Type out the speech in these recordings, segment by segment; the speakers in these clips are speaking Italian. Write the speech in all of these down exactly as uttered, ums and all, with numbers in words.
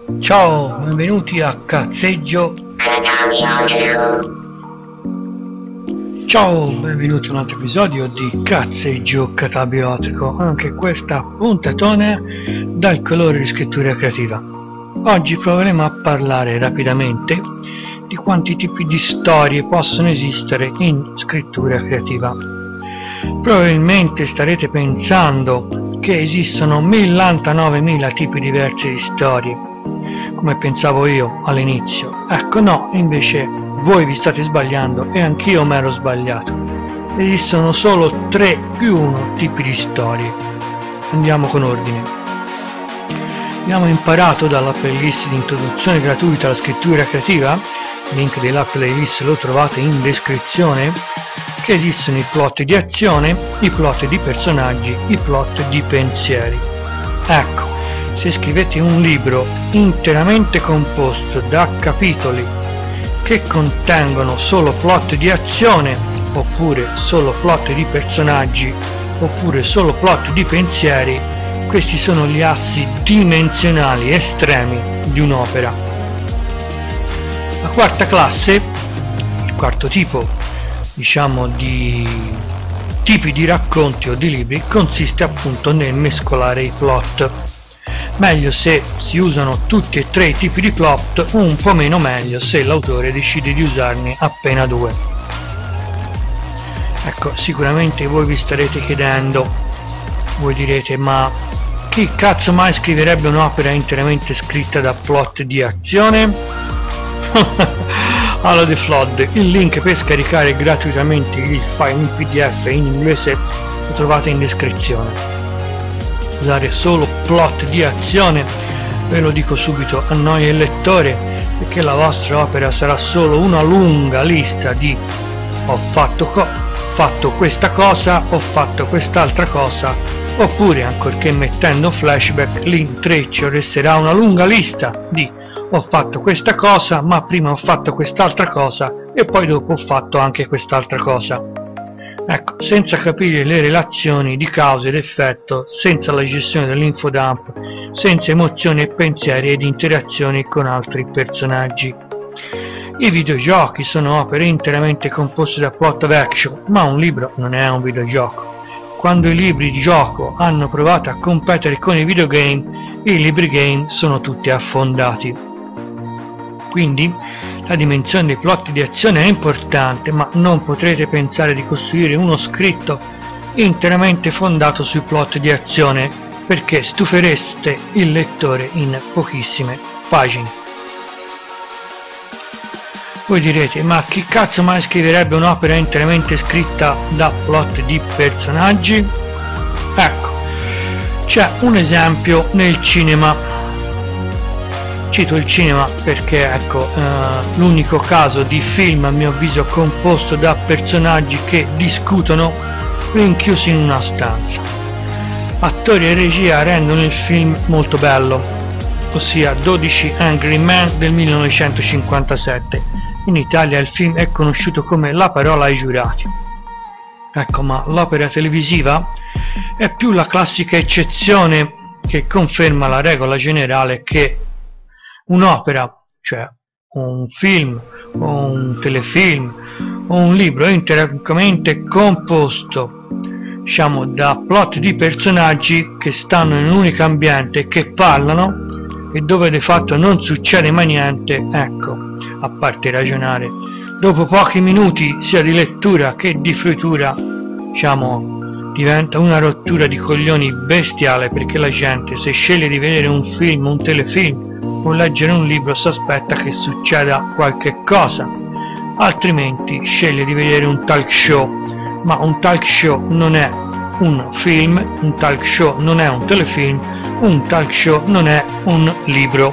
Ciao, benvenuti a Cazzeggio. Ciao, benvenuti a un altro episodio di Cazzeggio Catabiotico, anche questa puntatona dal colore di scrittura creativa. Oggi proveremo a parlare rapidamente di quanti tipi di storie possono esistere in scrittura creativa. Probabilmente starete pensando che esistono millantanovemila tipi diversi di storie, come pensavo io all'inizio. Ecco, no, invece voi vi state sbagliando e anch'io mi ero sbagliato. Esistono solo tre più uno tipi di storie. Andiamo con ordine. Abbiamo imparato dalla playlist di introduzione gratuita alla scrittura creativa, il link della playlist lo trovate in descrizione, che esistono i plot di azione, i plot di personaggi, i plot di pensieri. Ecco, se scrivete un libro interamente composto da capitoli che contengono solo plot di azione, oppure solo plot di personaggi, oppure solo plot di pensieri, questi sono gli assi dimensionali estremi di un'opera. La quarta classe, il quarto tipo, diciamo, di tipi di racconti o di libri, consiste appunto nel mescolare i plot. Meglio se si usano tutti e tre i tipi di plot, un po' meno meglio se l'autore decide di usarne appena due. Ecco, sicuramente voi vi starete chiedendo, voi direte, ma chi cazzo mai scriverebbe un'opera interamente scritta da plot di azione? Alla The Flood, il link per scaricare gratuitamente il file in P D F in inglese lo trovate in descrizione. Usare solo plot di azione, ve lo dico subito, annoia il lettore, perché la vostra opera sarà solo una lunga lista di ho fatto, co fatto questa cosa, ho fatto quest'altra cosa, oppure, ancorché mettendo flashback, l'intreccio resterà una lunga lista di ho fatto questa cosa, ma prima ho fatto quest'altra cosa e poi dopo ho fatto anche quest'altra cosa. Ecco, senza capire le relazioni di causa ed effetto, senza la gestione dell'infodump, senza emozioni e pensieri ed interazioni con altri personaggi. I videogiochi sono opere interamente composte da plot of action, ma un libro non è un videogioco. Quando i libri di gioco hanno provato a competere con i videogame, i libri game sono tutti affondati. Quindi la dimensione dei plot di azione è importante, ma non potrete pensare di costruire uno scritto interamente fondato sui plot di azione, perché stufereste il lettore in pochissime pagine. Voi direte, ma chi cazzo mai scriverebbe un'opera interamente scritta da plot di personaggi? Ecco, c'è un esempio nel cinema. Cito il cinema perché ecco eh, l'unico caso di film a mio avviso composto da personaggi che discutono rinchiusi in una stanza. Attori e regia rendono il film molto bello, ossia dodici Angry Men del millenovecentocinquantasette. In Italia il film è conosciuto come La parola ai giurati. Ecco, ma l'opera televisiva è più la classica eccezione che conferma la regola generale che un'opera, cioè un film o un telefilm o un libro interamente composto, diciamo, da plot di personaggi che stanno in un unico ambiente, che parlano e dove di fatto non succede mai niente, ecco, a parte ragionare, dopo pochi minuti sia di lettura che di fruitura, diciamo, diventa una rottura di coglioni bestiale, perché la gente, se sceglie di vedere un film, un telefilm o leggere un libro, si aspetta che succeda qualche cosa, altrimenti sceglie di vedere un talk show, ma un talk show non è un film, un talk show non è un telefilm, un talk show non è un libro.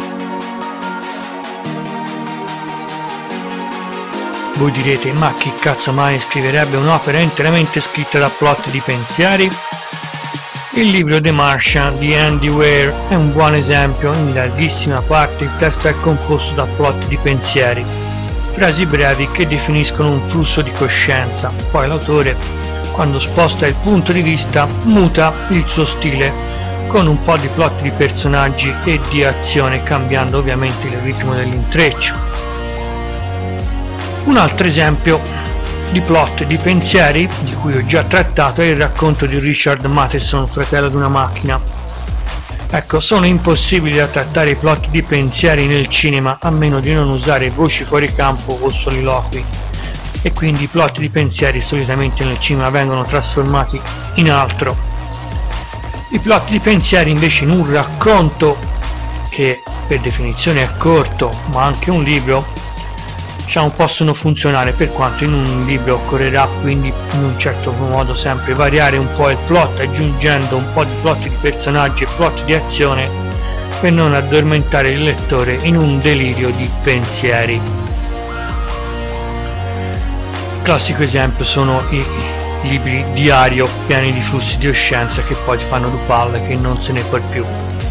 Voi direte, ma chi cazzo mai scriverebbe un'opera interamente scritta da plot di pensieri? Il libro The Martian di Andy Weir è un buon esempio. In larghissima parte il testo è composto da plot di pensieri, frasi brevi che definiscono un flusso di coscienza. Poi l'autore, quando sposta il punto di vista, muta il suo stile, con un po' di plot di personaggi e di azione, cambiando ovviamente il ritmo dell'intreccio. Un altro esempio di plot di pensieri di cui ho già trattato è il racconto di Richard Matheson, Fratello di una macchina. Ecco, sono impossibili da trattare i plot di pensieri nel cinema a meno di non usare voci fuori campo o soliloqui, e quindi i plot di pensieri solitamente nel cinema vengono trasformati in altro. I plot di pensieri invece in un racconto, che per definizione è corto, ma anche un libro, diciamo, possono funzionare, per quanto in un libro occorrerà quindi in un certo modo sempre variare un po' il plot, aggiungendo un po' di plot di personaggi e plot di azione per non addormentare il lettore in un delirio di pensieri. Classico esempio sono i libri diario pieni di flussi di coscienza che poi ti fanno due palle che non se ne può più.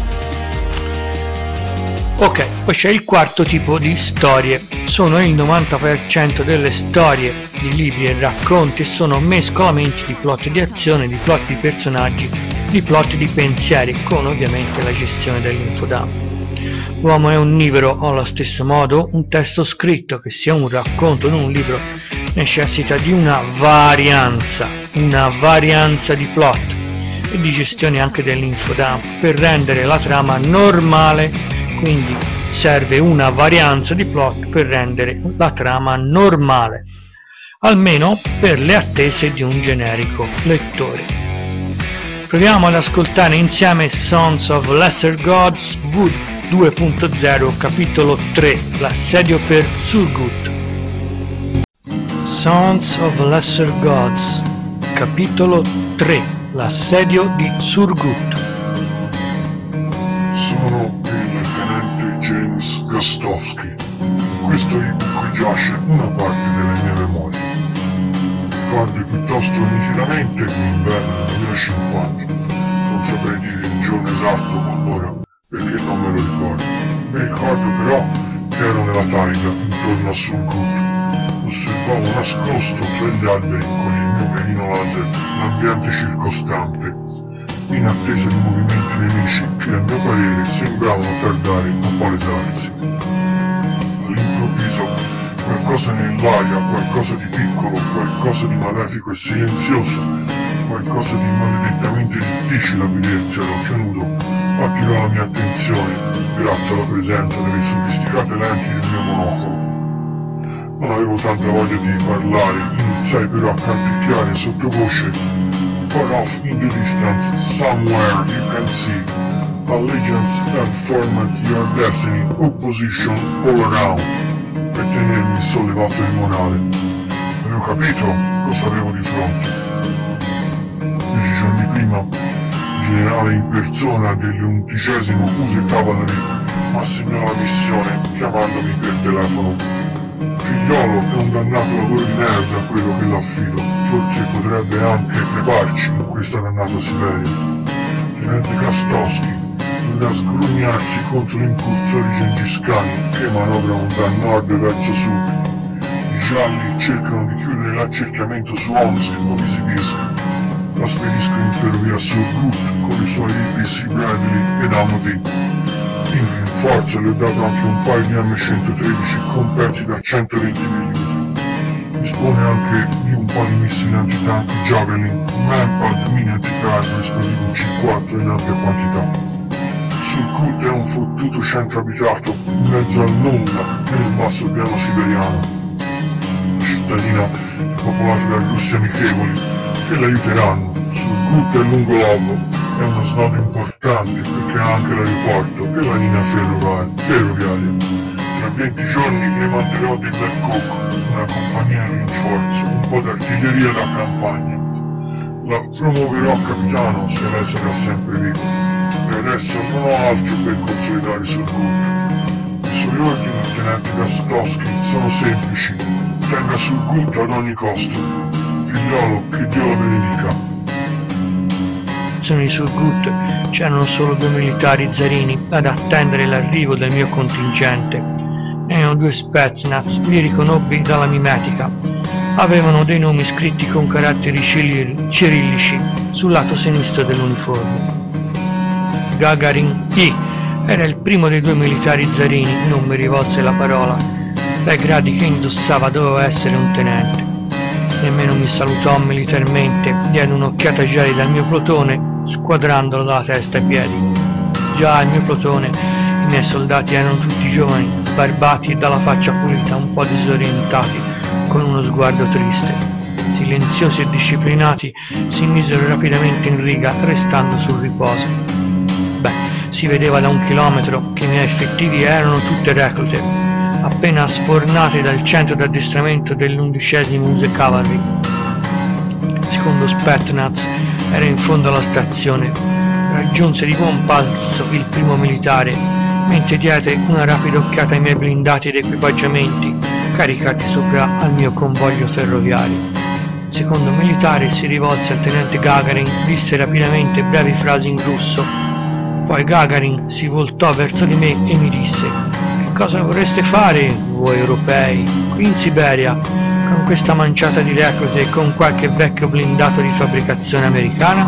Ok, poi c'è il quarto tipo di storie. Sono il novanta per cento delle storie di libri e racconti sono mescolamenti di plot di azione, di plot di personaggi, di plot di pensieri, con ovviamente la gestione dell'infodump. L'uomo è onnivoro, o allo stesso modo un testo scritto, che sia un racconto o un libro, necessita di una varianza, una varianza di plot e di gestione anche dell'infodump per rendere la trama normale. Quindi serve una varianza di plot per rendere la trama normale, almeno per le attese di un generico lettore. Proviamo ad ascoltare insieme Sons of Lesser Gods V due punto zero capitolo tre, l'assedio per Surgut. Sons of Lesser Gods capitolo tre, l'assedio di Surgut. Sono il tenente James Gostowski. Questo è in cui giace una parte delle mie memorie. Ricordi piuttosto nitidamente l'inverno del duemilacinquanta. Non saprei dire il giorno esatto o l'ora, perché non me lo ricordo. Mi ricordo però che ero nella taiga intorno a Surgut. Osservavo nascosto tra gli alberi con il mio mirino laser l'ambiente circostante, in attesa di movimenti nemici che a mio parere sembravano tardare a palesarsi. All'improvviso qualcosa nell'aria, qualcosa di piccolo, qualcosa di malefico e silenzioso, qualcosa di maledettamente difficile a vedersi all'occhio nudo, attirò la mia attenzione grazie alla presenza delle sofisticate lenti del mio monocolo. Non avevo tanta voglia di parlare, iniziai però a canticchiare sottovoce. Far off in the distance, somewhere you can see allegiance that formed your destiny, opposition all around, per tenermi sollevato il morale. Avevo capito cosa avevo di fronte. Dieci giorni prima, il generale in persona dell'undicesimo Use Cavalry assegnò la missione chiamandomi per telefono. Figliolo è un dannato lavoro di merda quello che l'affido, forse potrebbe anche creparci in questa dannata Siberia. Tenente Gostowski dovrà sgrugnarsi contro gli incursori gengiscani che manovrano da nord verso sud. I gialli cercano di chiudere l'accerchiamento su Omsk o Visibirsk. La spedisco in ferrovia Surgut con i suoi I P C Bradley ed Amity. In rinforzo le ho dato anche un paio di M centotredici con pezzi da centoventi millimetri. Dispone anche di un po' di missili antitank Javelin, Manpad, mini anticarro, esplosivo C quattro in ampia quantità. Surgut è un fottuto centro abitato in mezzo al nulla nel basso piano siberiano. La cittadina è popolata da russi amichevoli che l'aiuteranno. Surgut è lungo l'olmo. È uno snodo importante perché ha anche l'aeroporto e la linea ferroviaria. Tra venti giorni le manderò dei Black Hawk, una compagnia di rinforzo, un po' d'artiglieria da campagna. La promuoverò a capitano se lei sarà sempre vivo. E adesso non ho altro per consolidare Surgut. I suoi ordini, tenente Gostowski, sono semplici. Tenga Surgut ad ogni costo. Figliolo, che Dio la benedica. Di Surgut c'erano solo due militari zarini ad attendere l'arrivo del mio contingente. Erano due Spetsnaz, li riconobbi dalla mimetica. Avevano dei nomi scritti con caratteri cirillici sul lato sinistro dell'uniforme. Gagarin I era il primo dei due militari zarini, non mi rivolse la parola. Dai gradi che indossava doveva essere un tenente. Nemmeno mi salutò militarmente, diede un'occhiata gelida al mio plotone, squadrandolo dalla testa ai piedi. Già il mio plotone, i miei soldati erano tutti giovani, sbarbati e dalla faccia pulita, un po' disorientati, con uno sguardo triste. Silenziosi e disciplinati, si misero rapidamente in riga, restando sul riposo. Beh, si vedeva da un chilometro che i miei effettivi erano tutte reclute, appena sfornate dal centro d'addestramento dell'undicesimo U S Cavalry. Secondo Spetsnaz era in fondo alla stazione. Raggiunse di buon passo il primo militare, mentre diede una rapida occhiata ai miei blindati ed equipaggiamenti caricati sopra al mio convoglio ferroviario. Il secondo militare si rivolse al tenente Gagarin, disse rapidamente brevi frasi in russo. Poi Gagarin si voltò verso di me e mi disse: «Che cosa vorreste fare, voi europei, qui in Siberia, con questa manciata di reclute e con qualche vecchio blindato di fabbricazione americana?»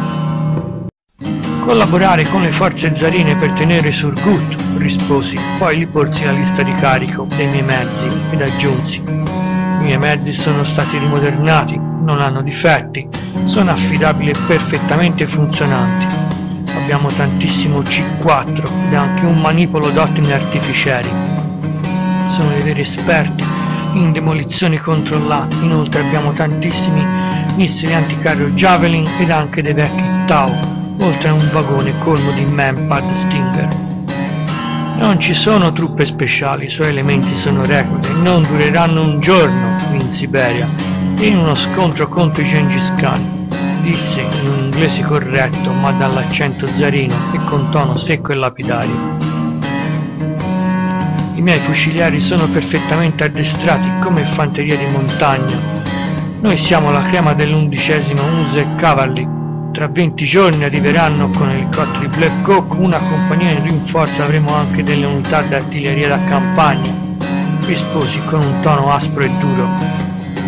«Collaborare con le forze zarine per tenere Surgut», risposi, poi gli porsi la lista di carico dei miei mezzi ed aggiunsi: «I miei mezzi sono stati rimodernati, non hanno difetti, sono affidabili e perfettamente funzionanti. Abbiamo tantissimo C quattro ed anche un manipolo d'ottimi artificieri. Sono dei veri esperti in demolizioni controllate, inoltre abbiamo tantissimi missili anticarro Javelin ed anche dei vecchi Tau, oltre a un vagone colmo di Manpad Stinger. Non ci sono truppe speciali, i suoi elementi sono reclute e non dureranno un giorno qui in Siberia, in uno scontro contro i Gengis Khan», disse in un inglese corretto ma dall'accento zarino e con tono secco e lapidario. «I miei fucilieri sono perfettamente addestrati come fanteria di montagna. Noi siamo la crema dell'undicesimo U S Cavalry. Tra venti giorni arriveranno con elicotteri Black Hawk una compagnia in rinforzo, avremo anche delle unità d'artiglieria da campagna», risposi con un tono aspro e duro.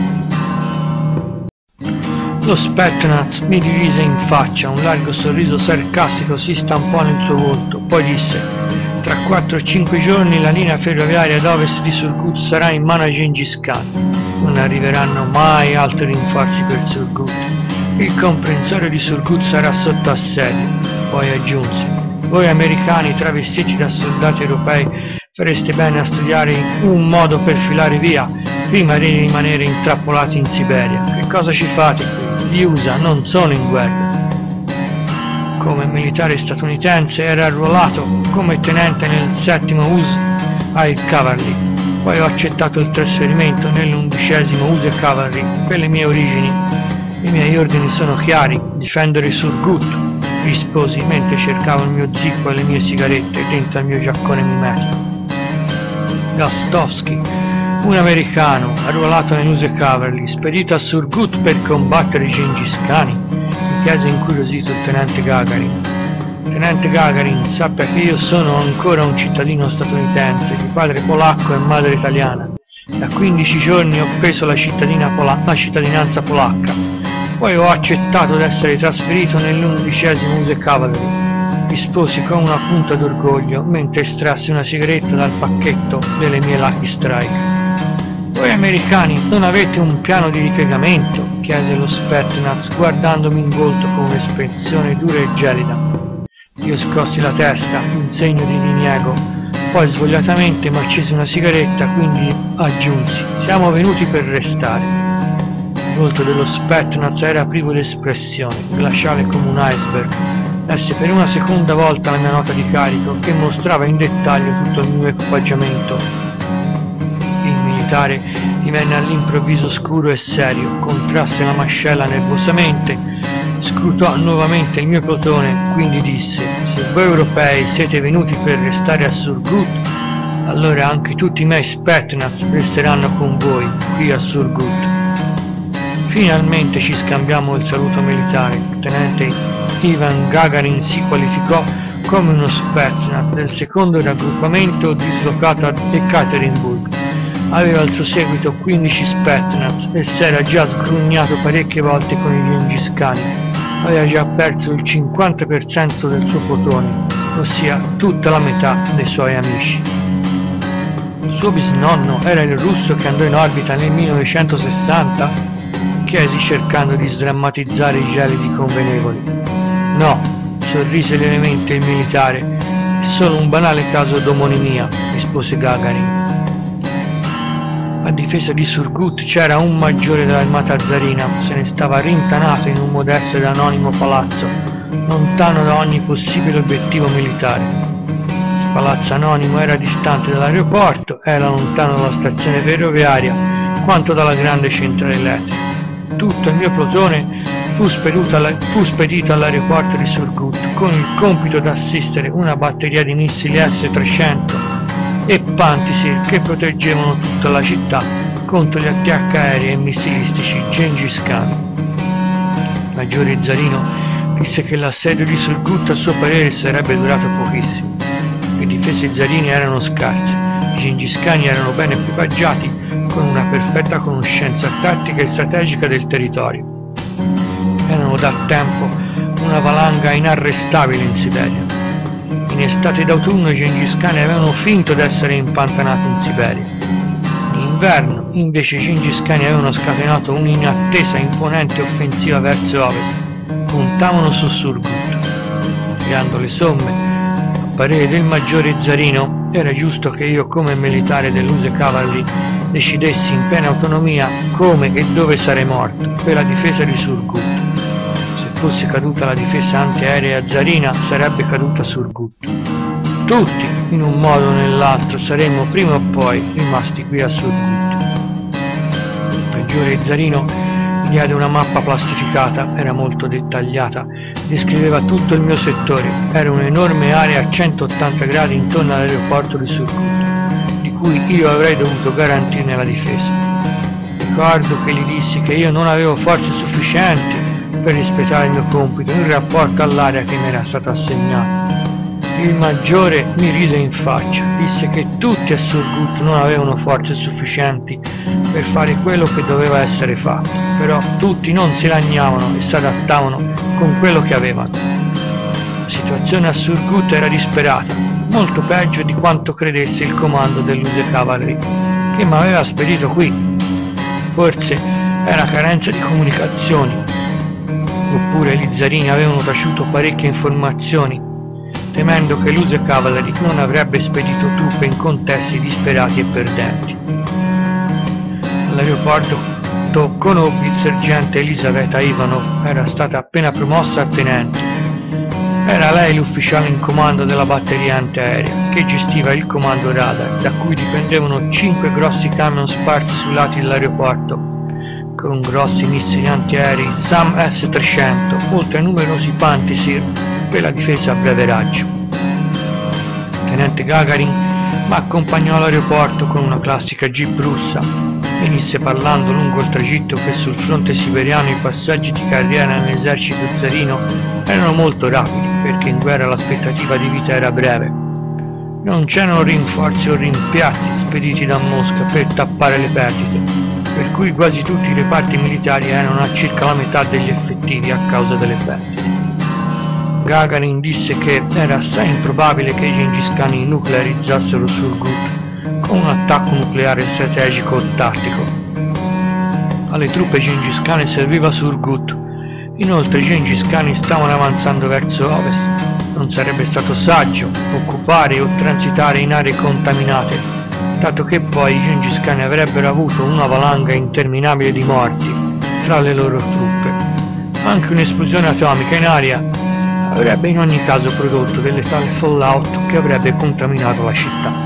Lo Spetsnaz mi dirise in faccia, un largo sorriso sarcastico si stampò nel suo volto, poi disse: «Tra quattro o cinque giorni la linea ferroviaria ad ovest di Surgut sarà in mano ai Gengis Khan. Non arriveranno mai altri rinforzi per Surgut. Il comprensorio di Surgut sarà sotto assedio». Poi aggiunse: «Voi americani travestiti da soldati europei fareste bene a studiare un modo per filare via prima di rimanere intrappolati in Siberia. Che cosa ci fate qui? Gli U S A non sono in guerra». Come militare statunitense era arruolato come tenente nel settimo U S Air Cavalry, poi ho accettato il trasferimento nell'undicesimo U S Cavalry per le mie origini. I miei ordini sono chiari: difendere Surgut, risposi mentre cercavo il mio zippo e le mie sigarette dentro al mio giaccone mimetico. Gastovsky, un americano arruolato nell'U S Cavalry, spedito a Surgut per combattere i Gengis Khan? Mi chiese incuriosito il tenente Gagarin. «Tenente Gagarin, sappia che io sono ancora un cittadino statunitense, di padre polacco e madre italiana. Da quindici giorni ho preso la, pola la cittadinanza polacca, poi ho accettato di essere trasferito nell'undicesimo U S Cavalry», risposi con una punta d'orgoglio mentre estrassi una sigaretta dal pacchetto delle mie Lucky Strike. «Voi americani non avete un piano di ripiegamento?» chiese lo Spetsnaz guardandomi in volto con un'espressione dura e gelida. Io scossi la testa in segno di diniego, poi svogliatamente mi accesi una sigaretta, quindi aggiunsi: «Siamo venuti per restare». Il volto dello Spetsnaz era privo di espressione, glaciale come un iceberg. Lessi per una seconda volta la mia nota di carico che mostrava in dettaglio tutto il mio equipaggiamento. Il militare divenne all'improvviso scuro e serio, contrasse la mascella nervosamente, scrutò nuovamente il mio plotone, quindi disse: «Se voi europei siete venuti per restare a Surgut, allora anche tutti i miei Spetsnaz resteranno con voi qui a Surgut». Finalmente ci scambiammo il saluto militare. Il tenente Ivan Gagarin si qualificò come uno Spetsnaz del secondo raggruppamento dislocato a Ekaterinburg. Aveva al suo seguito quindici Spetsnaz e si era già sgrugnato parecchie volte con i Gengis Khan. Aveva già perso il cinquanta per cento del suo plotone ossia tutta la metà dei suoi amici. Il suo bisnonno era il russo che andò in orbita nel millenovecentosessanta? Chiesi cercando di sdrammatizzare i gelidi convenevoli. No, sorrise levemente il militare, è solo un banale caso d'omonimia, rispose Gagarin. A difesa di Surgut c'era un maggiore dell'armata zarina, se ne stava rintanato in un modesto ed anonimo palazzo, lontano da ogni possibile obiettivo militare. Il palazzo anonimo era distante dall'aeroporto, era lontano dalla stazione ferroviaria, quanto dalla grande centrale elettrica. Tutto il mio plotone fu spedito, alla, fu spedito all'aeroporto di Surgut con il compito di assistere una batteria di missili S trecento e Pantisir che proteggevano tutta la città contro gli attacchi aerei e missilistici Gengis Khan. Il maggiore zarino disse che l'assedio di Surgut a suo parere sarebbe durato pochissimo. Le difese zarini erano scarse, i Gengis Khan erano ben equipaggiati con una perfetta conoscenza tattica e strategica del territorio. Erano da tempo una valanga inarrestabile in Siberia. In estate ed autunno i Gengis Khan avevano finto d'essere impantanati in Siberia. In inverno, invece, i Gengis Khan avevano scatenato un'inattesa e imponente offensiva verso ovest. Puntavano su Surgut. Tirando le somme, a parere del maggiore zarino, era giusto che io, come militare dell'U S E Cavalry, decidessi in piena autonomia come e dove sarei morto per la difesa di Surgut. Fosse caduta la difesa antiaerea zarina, sarebbe caduta Surgut. Tutti, in un modo o nell'altro, saremmo prima o poi rimasti qui a Surgut. Il peggiore zarino mi diede una mappa plastificata, era molto dettagliata, descriveva tutto il mio settore, era un'enorme area a centottanta gradi intorno all'aeroporto di Surgut, di cui io avrei dovuto garantirne la difesa. Ricordo che gli dissi che io non avevo forze sufficienti per rispettare il mio compito in rapporto all'area che mi era stata assegnata. Il maggiore mi rise in faccia, disse che tutti a Surgut non avevano forze sufficienti per fare quello che doveva essere fatto, però tutti non si lagnavano e si adattavano con quello che avevano. La situazione a Surgut era disperata, molto peggio di quanto credesse il comando dell'U S E Cavalry, che mi aveva spedito qui. Forse era carenza di comunicazioni, oppure gli zarini avevano taciuto parecchie informazioni, temendo che l'U S E Cavalry non avrebbe spedito truppe in contesti disperati e perdenti. All'aeroporto conobbi il sergente Elisaveta Ivanov, era stata appena promossa a tenente. Era lei l'ufficiale in comando della batteria antiaerea, che gestiva il comando radar, da cui dipendevano cinque grossi camion sparsi sui lati dell'aeroporto, con grossi missili antiaerei SAM S trecento, oltre a numerosi Pantisir per la difesa a breve raggio. Il tenente Gagarin mi accompagnò all'aeroporto con una classica jeep russa. Venisse parlando lungo il tragitto che sul fronte siberiano i passaggi di carriera nell'esercito zarino erano molto rapidi, perché in guerra l'aspettativa di vita era breve. Non c'erano rinforzi o rimpiazzi spediti da Mosca per tappare le perdite, per cui quasi tutti i reparti militari erano a circa la metà degli effettivi a causa delle perdite. Gagarin disse che era assai improbabile che i Gengis Khan nuclearizzassero Surgut con un attacco nucleare strategico o tattico. Alle truppe Gengis Khan serviva Surgut. Inoltre i Gengis Khan stavano avanzando verso ovest. Non sarebbe stato saggio occupare o transitare in aree contaminate, dato che poi i Gengis Khan avrebbero avuto una valanga interminabile di morti tra le loro truppe. Anche un'esplosione atomica in aria avrebbe in ogni caso prodotto del letale fallout che avrebbe contaminato la città.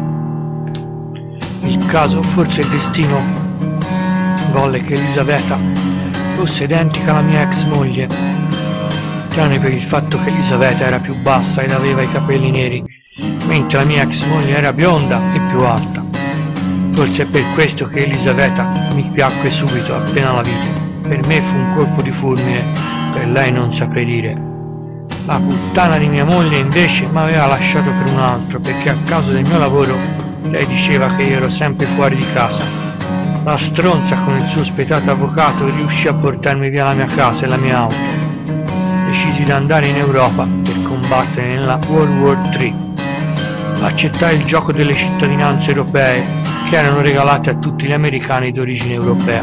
Il caso, forse il destino, volle che Elisaveta fosse identica alla mia ex moglie, tranne per il fatto che Elisaveta era più bassa ed aveva i capelli neri, mentre la mia ex moglie era bionda e più alta. Forse è per questo che Elisaveta mi piacque subito appena la vidi. Per me fu un colpo di fulmine, per lei non saprei dire. La puttana di mia moglie invece mi aveva lasciato per un altro, perché a causa del mio lavoro lei diceva che io ero sempre fuori di casa. La stronza con il suo spietato avvocato riuscì a portarmi via la mia casa e la mia auto. Decisi di andare in Europa per combattere combattere nella World War tre. Accettai il gioco delle cittadinanze europee che erano regalate a tutti gli americani d'origine europea.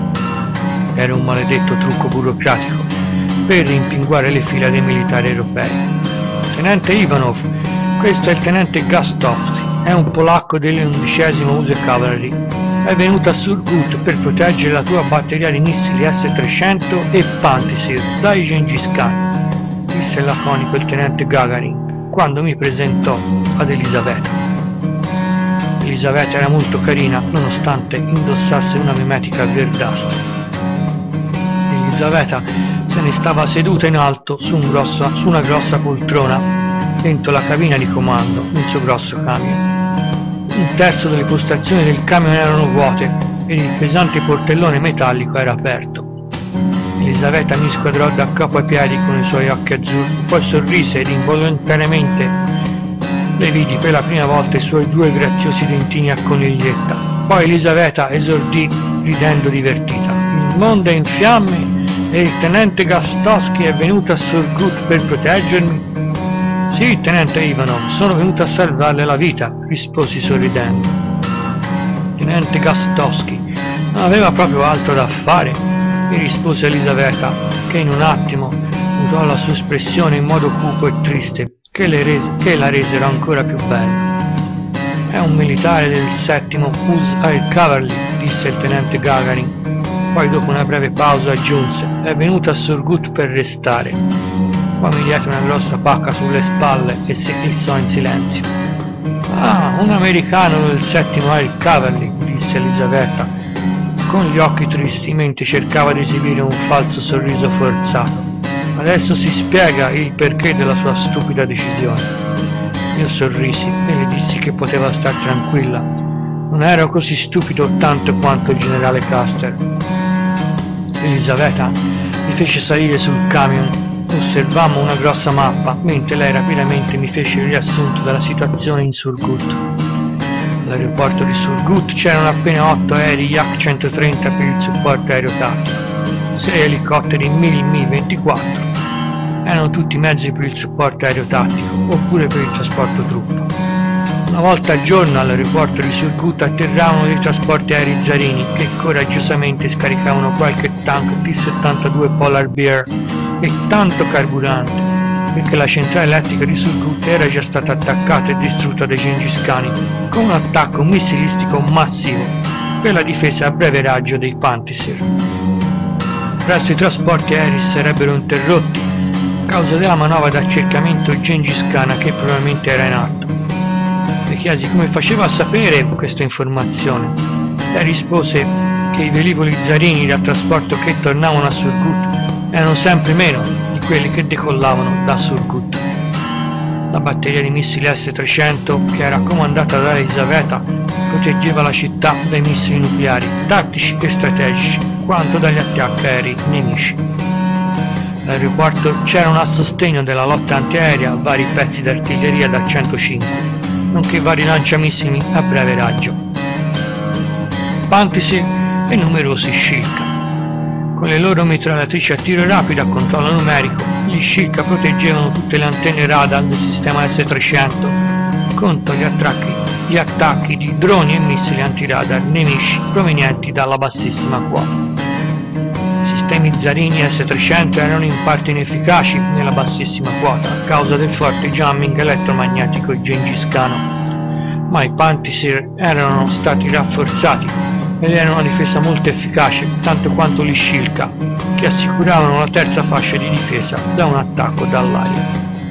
Era un maledetto trucco burocratico per rimpinguare le fila dei militari europei. Tenente Ivanov, questo è il tenente Gastowski, è un polacco dell'undicesimo U S Cavalry. È venuto a Surgut per proteggere la tua batteria di missili S trecento e Pantsir dai Gengis Khan, disse laconico il tenente Gagarin quando mi presentò ad Elisaveta. Elisaveta era molto carina nonostante indossasse una mimetica verdastra. Elisaveta se ne stava seduta in alto su, un grosso, su una grossa poltrona dentro la cabina di comando del suo grosso camion. Un terzo delle postazioni del camion erano vuote ed il pesante portellone metallico era aperto. Elisaveta mi squadrò da capo ai piedi con i suoi occhi azzurri, poi sorrise ed involontariamente le vidi per la prima volta i suoi due graziosi dentini a coniglietta. Poi Elisaveta esordì ridendo divertita. Il mondo è in fiamme e il tenente Gastowski è venuto a Surgut per proteggermi? Sì, tenente Ivanov, sono venuto a salvarle la vita, risposi sorridendo. Tenente Gastowski non aveva proprio altro da fare, mi rispose Elisaveta, che in un attimo mutò la sua espressione in modo cupo e triste, che, le rese, che la resero ancora più bella. È un militare del settimo U S Air Cavalry, disse il tenente Gagarin. Poi dopo una breve pausa aggiunse, è venuto a Surgut per restare. Poi mi diede una grossa pacca sulle spalle e si fissò in silenzio. Ah, un americano del settimo Air Cavalry, disse Elisaveta, con gli occhi tristi mentre cercava di esibire un falso sorriso forzato. Adesso si spiega il perché della sua stupida decisione. Io sorrisi e le dissi che poteva star tranquilla. Non ero così stupido tanto quanto il generale Custer. Elisaveta mi fece salire sul camion. Osservammo una grossa mappa, mentre lei rapidamente mi fece il riassunto della situazione in Surgut. All'aeroporto di Surgut c'erano appena otto aerei Yak centotrenta per il supporto aereo tattico, sei elicotteri Mil Mi ventiquattro. Erano tutti mezzi per il supporto aereo tattico, oppure per il trasporto truppe. Una volta al giorno all'aeroporto di Surgut atterravano dei trasporti aerei zarini che coraggiosamente scaricavano qualche tank T settantadue Polar Bear e tanto carburante, perché la centrale elettrica di Surgut era già stata attaccata e distrutta dai Gengis Khan con un attacco missilistico massivo per la difesa a breve raggio dei Pantsir. Presto i trasporti aerei sarebbero interrotti a causa della manovra d'accerchiamento Gengis Khan che probabilmente era in atto. Le chiesi come faceva a sapere questa informazione. Lei rispose che i velivoli zarini da trasporto che tornavano a Surgut erano sempre meno di quelli che decollavano da Surgut. La batteria di missili S trecento, che era comandata da Elisaveta, proteggeva la città dai missili nucleari, tattici e strategici, quanto dagli attacchi aerei nemici. All'aeroporto c'erano a sostegno della lotta antiaerea vari pezzi d'artiglieria da centocinque, nonché vari lanciamissili a breve raggio, Pantsir e numerosi Shilka. Con le loro mitragliatrici a tiro rapido a controllo numerico, gli Shilka proteggevano tutte le antenne radar del sistema S trecento contro gli attacchi, gli attacchi di droni e missili antiradar nemici provenienti dalla bassissima quota. I sistemi zarini S trecento erano in parte inefficaci nella bassissima quota a causa del forte jamming elettromagnetico gengiscano, ma i Pantsir erano stati rafforzati ed era una difesa molto efficace, tanto quanto gli Shilka, che assicuravano la terza fascia di difesa da un attacco dall'aria.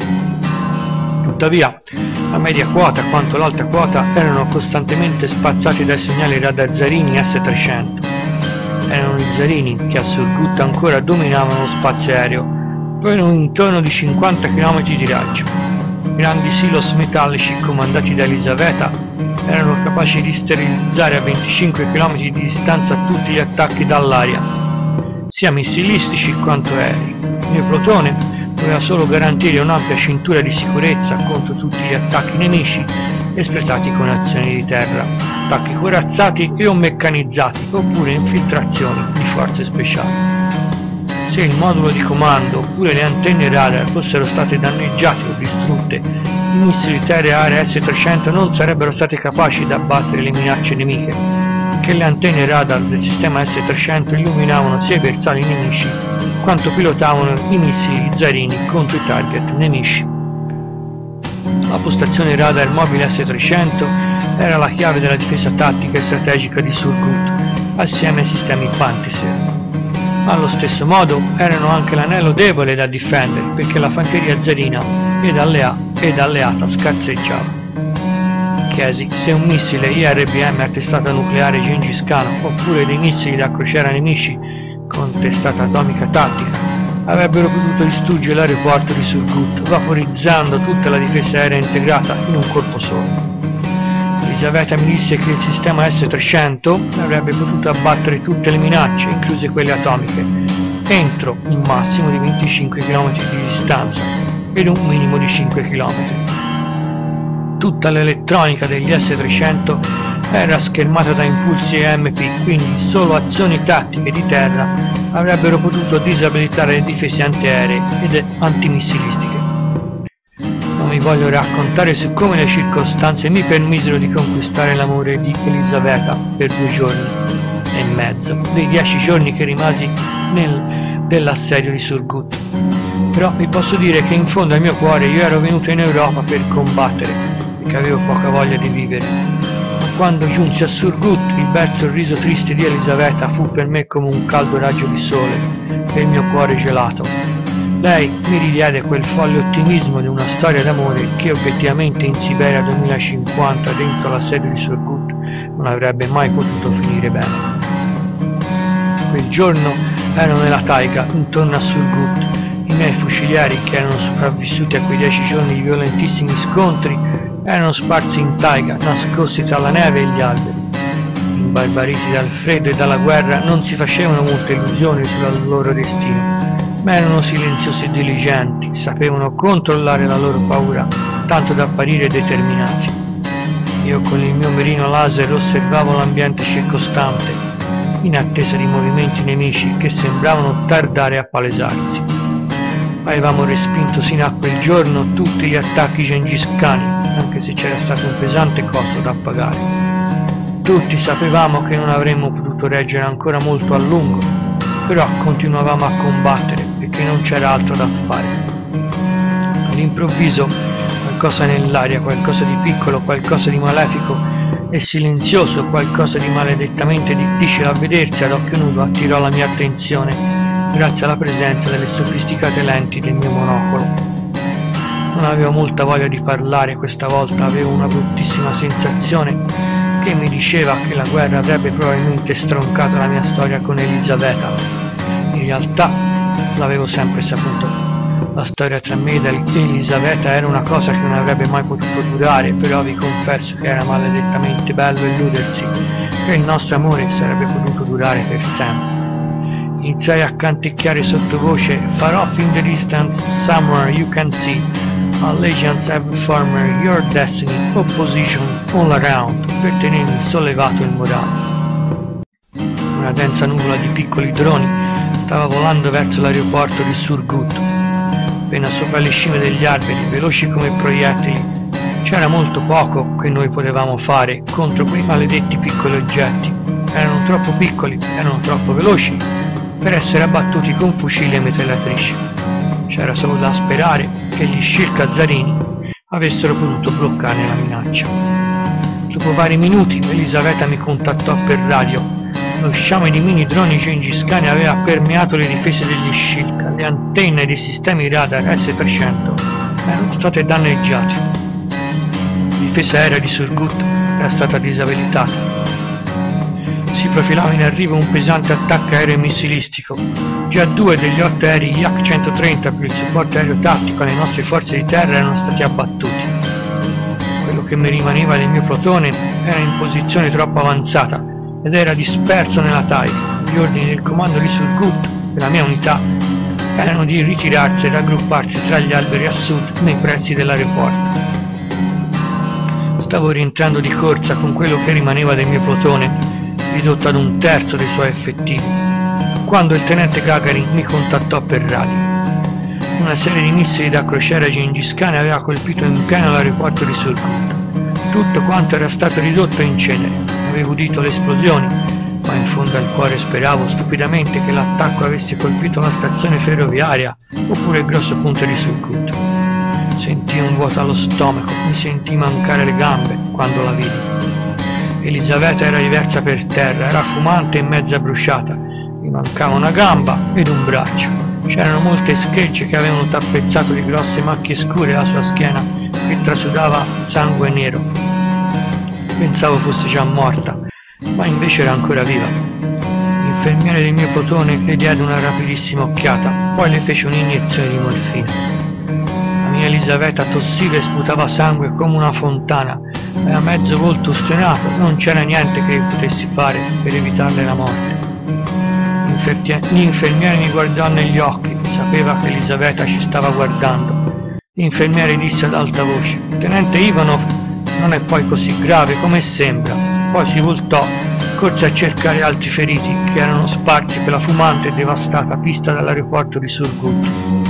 Tuttavia, la media quota quanto l'alta quota erano costantemente spazzati dai segnali radar zarini S trecento. Erano i zarini che a Surgut ancora dominavano lo spazio aereo, per un intorno di cinquanta chilometri di raggio. Grandi silos metallici comandati da Elisaveta erano capaci di sterilizzare a venticinque chilometri di distanza tutti gli attacchi dall'aria, sia missilistici quanto aerei. Il mio plotone doveva solo garantire un'ampia cintura di sicurezza contro tutti gli attacchi nemici espletati con azioni di terra, attacchi corazzati e o meccanizzati, oppure infiltrazioni di forze speciali. Se il modulo di comando oppure le antenne radar fossero state danneggiate o distrutte, i missili terra-aria S trecento non sarebbero stati capaci di abbattere le minacce nemiche, che le antenne radar del sistema S trecento illuminavano sia i bersagli nemici quanto pilotavano i missili zarini contro i target nemici. La postazione radar mobile S trecento era la chiave della difesa tattica e strategica di Surgut, assieme ai sistemi Pantiser. Allo stesso modo erano anche l'anello debole da difendere, perché la fanteria zarina ed, allea ed alleata scarseggiava. Chiesi se un missile I R B M a testata nucleare Gengis Khan oppure dei missili da crociera nemici con testata atomica tattica avrebbero potuto distruggere l'aeroporto di Surgut, vaporizzando tutta la difesa aerea integrata in un colpo solo. Elisaveta mi disse che il sistema S trecento avrebbe potuto abbattere tutte le minacce, incluse quelle atomiche, entro un massimo di venticinque chilometri di distanza ed un minimo di cinque chilometri. Tutta l'elettronica degli S trecento era schermata da impulsi E M P, quindi solo azioni tattiche di terra avrebbero potuto disabilitare le difese antiaeree ed antimissilistiche. Non vi voglio raccontare su come le circostanze mi permisero di conquistare l'amore di Elisaveta per due giorni e mezzo, dei dieci giorni che rimasi nel, dell'assedio di Surgut. Però vi posso dire che in fondo al mio cuore io ero venuto in Europa per combattere, perché avevo poca voglia di vivere. Ma quando giunsi a Surgut, il bel sorriso triste di Elisaveta fu per me come un caldo raggio di sole per il mio cuore gelato. Lei mi ridiede quel folle ottimismo di una storia d'amore che obiettivamente in Siberia duemilacinquanta dentro l'assedio di Surgut non avrebbe mai potuto finire bene. Quel giorno ero nella taiga intorno a Surgut. I miei fucilieri, che erano sopravvissuti a quei dieci giorni di violentissimi scontri, erano sparsi in taiga, nascosti tra la neve e gli alberi. Imbarbariti dal freddo e dalla guerra, non si facevano molte illusioni sul loro destino, ma erano silenziosi e diligenti, sapevano controllare la loro paura, tanto da apparire determinati. Io con il mio mirino laser osservavo l'ambiente circostante, in attesa di movimenti nemici che sembravano tardare a palesarsi. Avevamo respinto sino a quel giorno tutti gli attacchi gengiscani, anche se c'era stato un pesante costo da pagare. Tutti sapevamo che non avremmo potuto reggere ancora molto a lungo, però continuavamo a combattere perché non c'era altro da fare. All'improvviso qualcosa nell'aria, qualcosa di piccolo, qualcosa di malefico e silenzioso, qualcosa di maledettamente difficile a vedersi ad occhio nudo attirò la mia attenzione grazie alla presenza delle sofisticate lenti del mio monocolo. Non avevo molta voglia di parlare questa volta, avevo una bruttissima sensazione che mi diceva che la guerra avrebbe probabilmente stroncato la mia storia con Elisaveta. In realtà l'avevo sempre saputo. La storia tra me ed Elisaveta era una cosa che non avrebbe mai potuto durare, però vi confesso che era maledettamente bello illudersi che il nostro amore sarebbe potuto durare per sempre. Iniziai a canticchiare sottovoce Far off in the distance, somewhere you can see allegiance every farmer, your destiny, opposition all around, per tenermi sollevato il morale. Una densa nuvola di piccoli droni stava volando verso l'aeroporto di Surgut. Appena sopra le cime degli alberi, veloci come proiettili, c'era molto poco che noi potevamo fare contro quei maledetti piccoli oggetti. Erano troppo piccoli, erano troppo veloci per essere abbattuti con fucili e mitragliatrici. C'era solo da sperare che gli Shirka zarini avessero potuto bloccarne la minaccia. Dopo vari minuti Elisaveta mi contattò per radio. Lo sciame di mini droni Gengis Khan aveva permeato le difese degli Shirka. Le antenne dei sistemi radar S trecento erano state danneggiate. La difesa aerea di Surgut era stata disabilitata. Si profilava in arrivo un pesante attacco aereo missilistico. Già due degli otto aerei Yak centotrenta più il supporto aereo tattico alle nostre forze di terra erano stati abbattuti. Quello che mi rimaneva del mio plotone era in posizione troppo avanzata ed era disperso nella taiga. Gli ordini del comando di Surgut per la mia unità erano di ritirarsi e raggrupparsi tra gli alberi a sud nei pressi dell'aeroporto. Stavo rientrando di corsa con quello che rimaneva del mio plotone, ridotto ad un terzo dei suoi effettivi, quando il tenente Gagarin mi contattò per radio. Una serie di missili da crociera Gengis Khan aveva colpito in pieno l'aeroporto di Surgut. Tutto quanto era stato ridotto in cenere. Avevo udito le esplosioni, ma in fondo al cuore speravo stupidamente che l'attacco avesse colpito la stazione ferroviaria oppure il grosso punto di Surgut. Sentii un vuoto allo stomaco, mi sentii mancare le gambe quando la vidi. Elisabetta era diversa per terra, era fumante e mezza bruciata, mi mancava una gamba ed un braccio. C'erano molte schegge che avevano tappezzato di grosse macchie scure la sua schiena che trasudava sangue nero. Pensavo fosse già morta, ma invece era ancora viva. L'infermiere del mio plotone le diede una rapidissima occhiata, poi le fece un'iniezione di morfina. La mia Elisabetta tossiva e sputava sangue come una fontana, aveva mezzo volto ustionato, non c'era niente che io potessi fare per evitarle la morte. L'infermiere mi guardò negli occhi, sapeva che Elisabetta ci stava guardando. L'infermiere disse ad alta voce: «Tenente Ivanov, non è poi così grave come sembra». Poi si voltò, corse a cercare altri feriti che erano sparsi per la fumante e devastata pista dall'aeroporto di Surgut.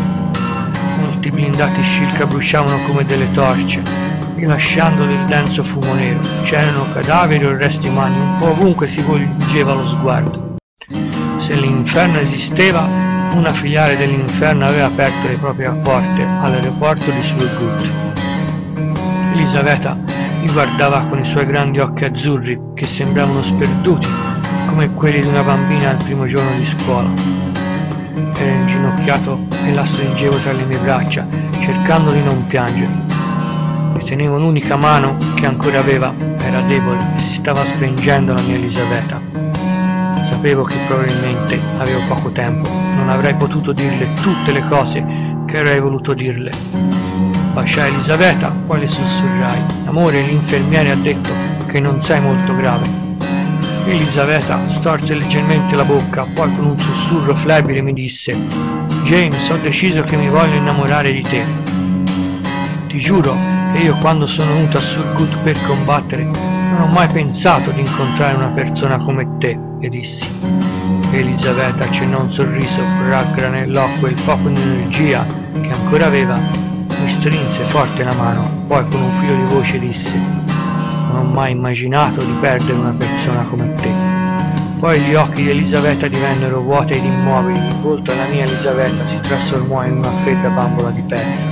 Molti blindati Shilka bruciavano come delle torce, rilasciando del denso fumo nero. C'erano cadaveri o resti umani un po' ovunque si volgeva lo sguardo. Se l'inferno esisteva, una filiale dell'inferno aveva aperto le proprie porte all'aeroporto di Surgut. Elisabetta mi guardava con i suoi grandi occhi azzurri che sembravano sperduti come quelli di una bambina al primo giorno di scuola. Ero inginocchiato e la stringevo tra le mie braccia, cercando di non piangere. E tenevo l'unica mano che ancora aveva, era debole e si stava spengendo la mia Elisabetta. Sapevo che probabilmente avevo poco tempo, non avrei potuto dirle tutte le cose che avrei voluto dirle. Baciai Elisabetta, poi le sussurrai: «Amore, l'infermiere ha detto che non sei molto grave». Elisabetta storse leggermente la bocca, poi con un sussurro flebile mi disse: «James, ho deciso che mi voglio innamorare di te. Ti giuro che io quando sono venuto a Surgut per combattere non ho mai pensato di incontrare una persona come te», le dissi. Elisabetta accennò un sorriso, raggranellò quel poco di energia che ancora aveva, mi strinse forte la mano, poi con un filo di voce disse: «Non ho mai immaginato di perdere una persona come te». Poi gli occhi di Elisabetta divennero vuoti ed immobili, il volto della mia Elisabetta si trasformò in una fredda bambola di pezza.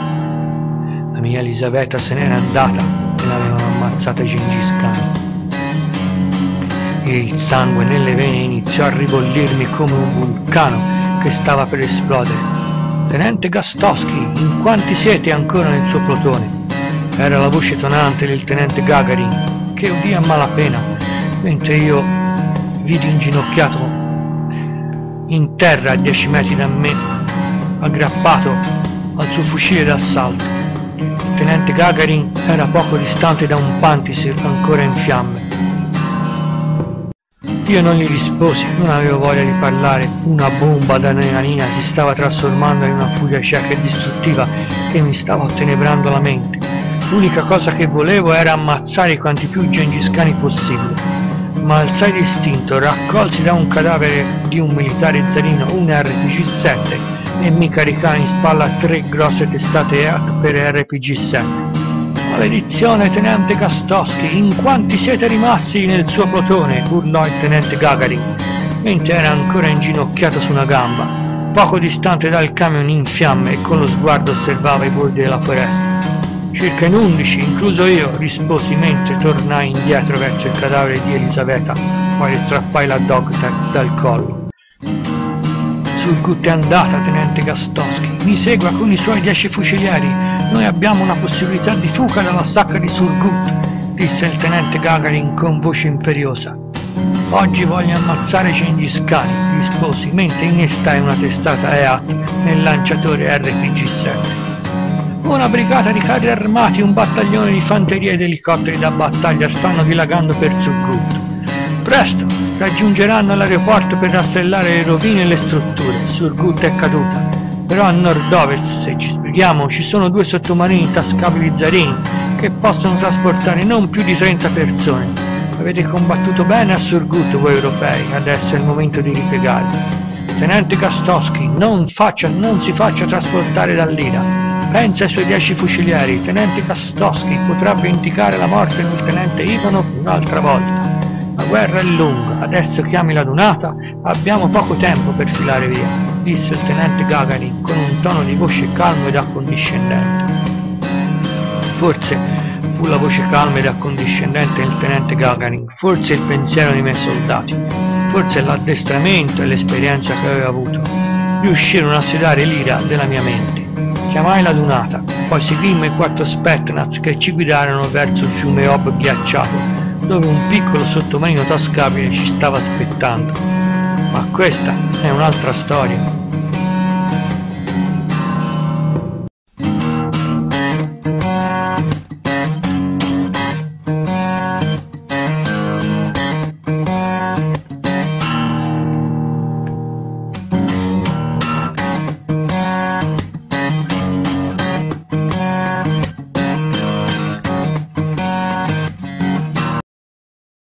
La mia Elisabetta se n'era andata e l'avevano ammazzata Gengis Khan. E il sangue nelle vene iniziò a ribollirmi come un vulcano che stava per esplodere. «Tenente Gastowski, in quanti siete ancora nel suo plotone?» Era la voce tonante del tenente Gagarin, che udì a malapena, mentre io vidi inginocchiato in terra a dieci metri da me, aggrappato al suo fucile d'assalto. Il tenente Gagarin era poco distante da un Pantisir ancora in fiamme. Io non gli risposi, non avevo voglia di parlare. Una bomba d'adrenalina si stava trasformando in una furia cieca e distruttiva che mi stava ottenebrando la mente. L'unica cosa che volevo era ammazzare quanti più Gengis Khan possibile. Ma alzai d'istinto, raccolsi da un cadavere di un militare zarino un R P G sette e mi caricai in spalla tre grosse testate E A T per R P G sette. «Maledizione, tenente Gastowski, in quanti siete rimasti nel suo plotone?» urlò il tenente Gagarin, mentre era ancora inginocchiato su una gamba, poco distante dal camion in fiamme e con lo sguardo osservava i bordi della foresta. «Circa in undici, incluso io», risposi mentre tornai indietro verso il cadavere di Elisabetta, poi le strappai la dogtag dal collo. «Surgut è andata, tenente Gastowski, mi segua con i suoi dieci fucilieri. Noi abbiamo una possibilità di fuga dalla sacca di Surgut», disse il tenente Gagarin con voce imperiosa. «Oggi voglio ammazzare Gengis Khan», risposi mentre innestai una testata E A T nel lanciatore R P G sette. «Una brigata di carri armati e un battaglione di fanteria ed elicotteri da battaglia stanno dilagando per Surgut. Presto raggiungeranno l'aeroporto per rastrellare le rovine e le strutture. Surgut è caduta. Però a nord-ovest, se ci spieghiamo, ci sono due sottomarini tascabili zarini che possono trasportare non più di trenta persone. Avete combattuto bene a Surgut voi europei, adesso è il momento di ripiegare. Tenente Kastowski, non, faccia, non si faccia trasportare dall'Ira. Pensa ai suoi dieci fucilieri. Tenente Kastowski potrà vendicare la morte del tenente Ivanov un'altra volta. La guerra è lunga, adesso chiami la Dunata, abbiamo poco tempo per filare via, disse il tenente Gagarin con un tono di voce calmo ed accondiscendente. Forse fu la voce calma ed accondiscendente del tenente Gagarin, forse il pensiero dei miei soldati, forse l'addestramento e l'esperienza che avevo avuto, riuscirono a sedare l'ira della mia mente. Chiamai la Dunata, poi seguimmo i quattro Spetsnaz che ci guidarono verso il fiume Ob ghiacciato, dove un piccolo sottomarino tascabile ci stava aspettando. Ma questa è un'altra storia.